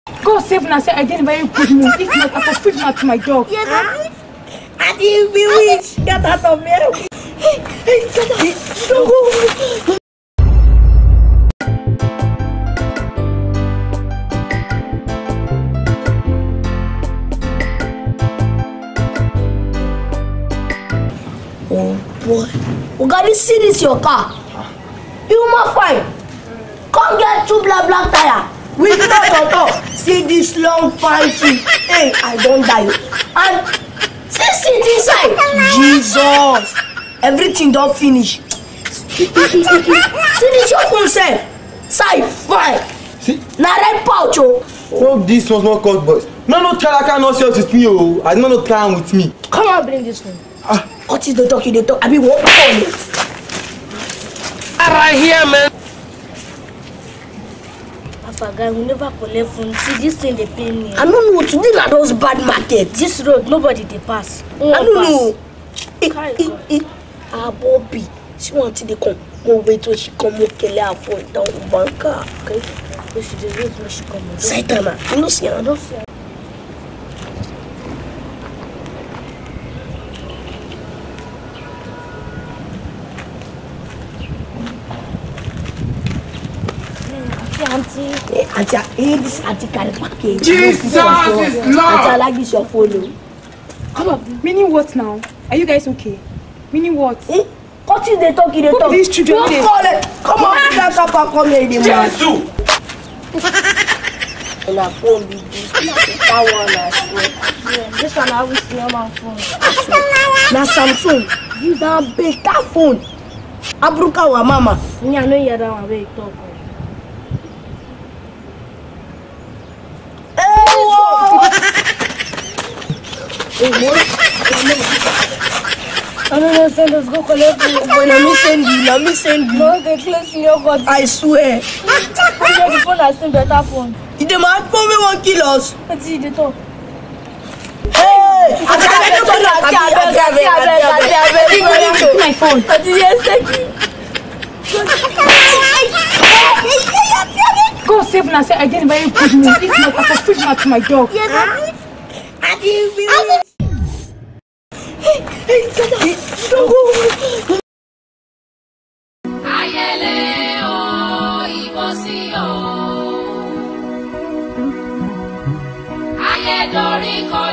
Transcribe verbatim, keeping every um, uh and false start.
God save me, I said I did a very good move. If not, I could feed her to my dog. Yes, huh? I didn't bewitch. Get out of here. Hey, hey, get out. Don't go. Oh boy. We got to see this your car. You must find. Come get two black black tire. We not on top. See this long fighting. Hey, I don't die. And see sit inside. Jesus. Everything don't finish. See this your phone self. Side fine. See? Now red pouch. Oh, this was not called boys. No, no, try I cannot share with me. Oh, I don't know try with me. Come on, bring this one. Ah. What is the talk? You talk. I mean, what call it? Right here, man. Papa, guy, we never collect phone. See, this thing they pay me. I don't know. Today na those bad market. This road, nobody they pass. No I don't pass. know. Eh, eh, eh. Ah, Bobby. She wanted to come. Go wait till she come. Okay, her phone down the banker. Okay. If she just wait till she come. Saitama. You know, see, I don't see. Auntie, hey, auntie, hey, this auntie carry package. Jesus is Lord. Auntie, I like this your phone. Come on. Meaning what now? Are you guys okay? Meaning what? Eh? What is they talking? They talk. These children. Don't call it. Come on, that papa come here, the man. And a phone be this. That one, I swear. yeah, this one I will see on my phone. Now Samsung, you that big that phone. Abruka wa mama. Me, I know you that one where you talk. I don't know, send us go collect you. Boy, let me send you, let me send you. No, they close in your body. I swear. I get the phone, I send better phone. You the man phone me won't kill us. What's it, they talk? Hey! I can't get on My phone. What is your second? God save me, I said I did a very good move. If not, I could feed her to my dog. Yes, huh? I didn't bewitch. Hey, hey, get out. Don't go. Ayele o ibosi o. Ayedori ko